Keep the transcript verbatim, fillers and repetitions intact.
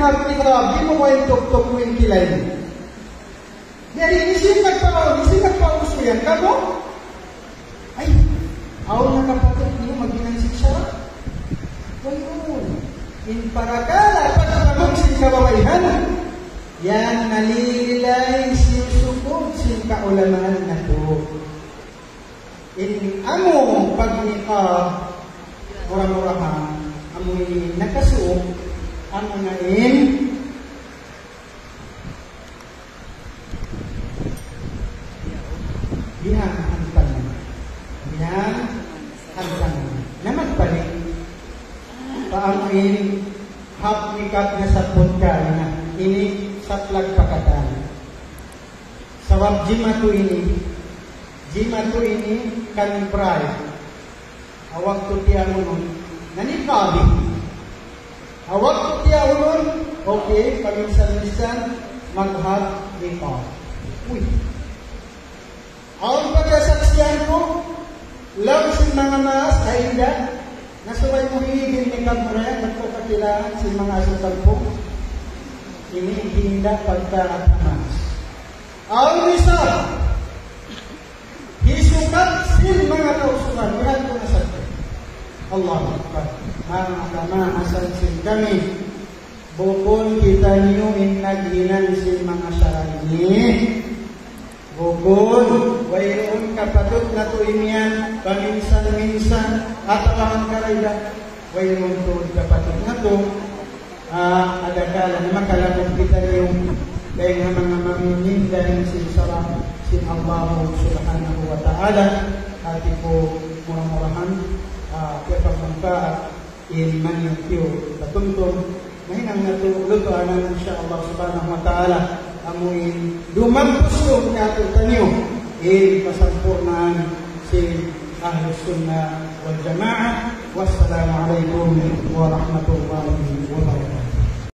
hapni grabe mo ko yung tuk-tuk mo yung kilay mo. Jadi isin nagpao, isin nagpausuyan ka mo? Ay, aw na kapatid niyo maginansik siya. Wayun. In parakala, pagkabog sin kababayhan. Yan nalililay sinusukod sin kaulaman na to. In amo pagnika, murah-murahan, amoy nakasuok, amo na in bihan hantang bihan hantang naman balik paano in hapnikat na sapot ka na ini saplag pakatan sawab jimatu ini jimatu ini kan pray awak tu tiya unun nanikabi awak tu tiya unun okay paminsan-minsan maghap nikah uy ang pagkasaksiyan ko, lang si mga maas ay hindi, nasuway mo hihigil ni Kamre, nagpapakailangan si mga asukal po, ini hindi pagkakamas. Ang isa, hisukat sin mga kausukan, lahat ko na sa Allah Akbar, mga kamaasan sin kami, bukon kita niyo inaghinan sin mga sarani, bukod, wayroon kapatid na tuimian, paminsan-minsan, at ang karayda, wayroon to kapatid na to, uh, adakala na makalapot kita yung dahil mga maminin dahil sinsara sin Allah subhanahu wa ta'ala, at po murah-murahan, uh, kaya pagmangka, ilman yung tiyo, katuntong, mahinang na to, lutoanan insya Allah subhanahu wa ta'ala, amuin dumampus yung natin tanyo in kasampurnaan si Ahlus Sunnah wal Jamaah. Wassalamualaikum warahmatullahi wabarakatuh.